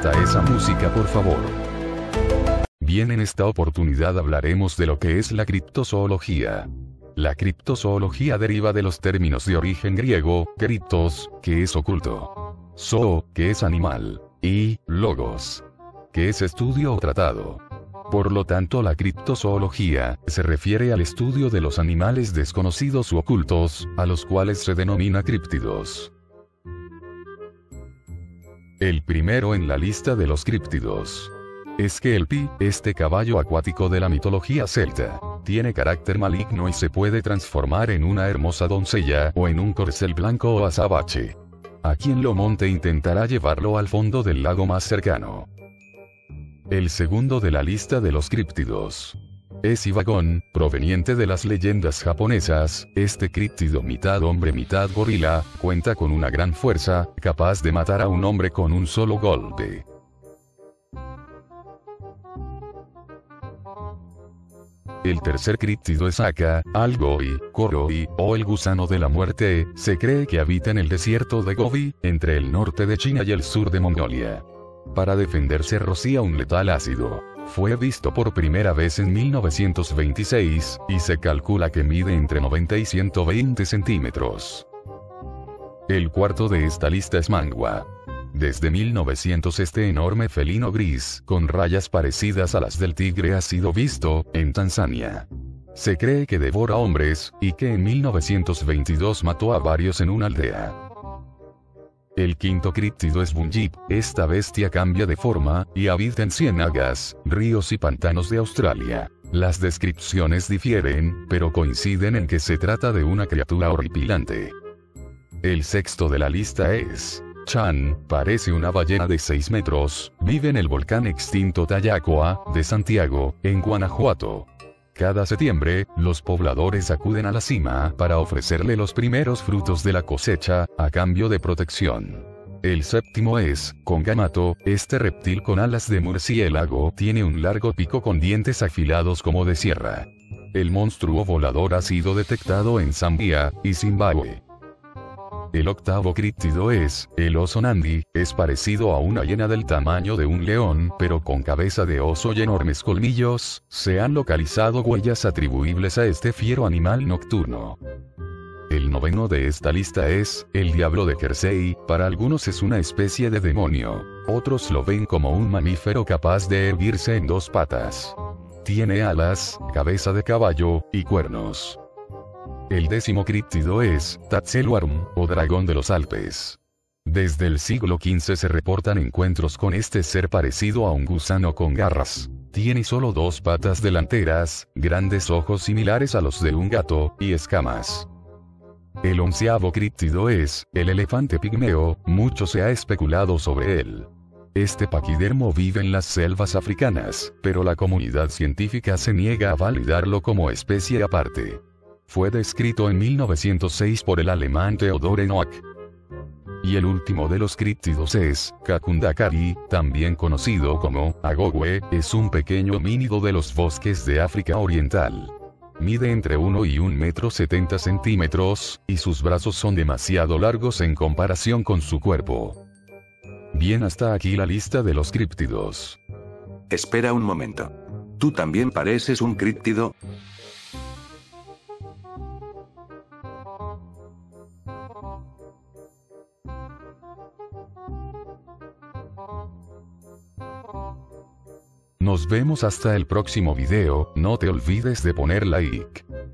Corta esa música por favor. Bien, en esta oportunidad hablaremos de lo que es la criptozoología. La criptozoología deriva de los términos de origen griego, kriptos, que es oculto, zoo, que es animal, y logos, que es estudio o tratado. Por lo tanto, la criptozoología se refiere al estudio de los animales desconocidos u ocultos, a los cuales se denomina críptidos. El primero en la lista de los críptidos es que el pi, este caballo acuático de la mitología celta, tiene carácter maligno y se puede transformar en una hermosa doncella o en un corcel blanco o azabache. A quien lo monte intentará llevarlo al fondo del lago más cercano. El segundo de la lista de los críptidos es Ivagon, proveniente de las leyendas japonesas. Este críptido mitad hombre mitad gorila, cuenta con una gran fuerza, capaz de matar a un hombre con un solo golpe. El tercer críptido es Aka, al Gobi, Koroi, o el gusano de la muerte. Se cree que habita en el desierto de Gobi, entre el norte de China y el sur de Mongolia. Para defenderse rocía un letal ácido. Fue visto por primera vez en 1926, y se calcula que mide entre 90 y 120 centímetros. El cuarto de esta lista es Mangwa. Desde 1900 este enorme felino gris, con rayas parecidas a las del tigre, ha sido visto en Tanzania. Se cree que devora hombres, y que en 1922 mató a varios en una aldea. El quinto críptido es Bunjip. Esta bestia cambia de forma, y habita en ciénagas, ríos y pantanos de Australia. Las descripciones difieren, pero coinciden en que se trata de una criatura horripilante. El sexto de la lista es Chan, parece una ballena de 6 metros, vive en el volcán extinto Tallacoa, de Santiago, en Guanajuato. Cada septiembre, los pobladores acuden a la cima para ofrecerle los primeros frutos de la cosecha, a cambio de protección. El séptimo es Congamato. Este reptil con alas de murciélago tiene un largo pico con dientes afilados como de sierra. El monstruo volador ha sido detectado en Zambia y Zimbabue. El octavo críptido es el oso Nandi. Es parecido a una hiena del tamaño de un león, pero con cabeza de oso y enormes colmillos. Se han localizado huellas atribuibles a este fiero animal nocturno. El noveno de esta lista es el diablo de Jersey. Para algunos es una especie de demonio. Otros lo ven como un mamífero capaz de erguirse en 2 patas. Tiene alas, cabeza de caballo, y cuernos. El décimo críptido es Tatzelwarum, o dragón de los Alpes. Desde el siglo XV se reportan encuentros con este ser parecido a un gusano con garras. Tiene solo 2 patas delanteras, grandes ojos similares a los de un gato, y escamas. El 11avo críptido es el elefante pigmeo. Mucho se ha especulado sobre él. Este paquidermo vive en las selvas africanas, pero la comunidad científica se niega a validarlo como especie aparte. Fue descrito en 1906 por el alemán Theodor Noack. Y el último de los críptidos es Kakundakari, también conocido como Agogwe. Es un pequeño homínido de los bosques de África Oriental. Mide entre 1 y 1,70 m, y sus brazos son demasiado largos en comparación con su cuerpo. Bien, hasta aquí la lista de los críptidos. Espera un momento. ¿Tú también pareces un críptido? Nos vemos hasta el próximo video. No te olvides de poner like.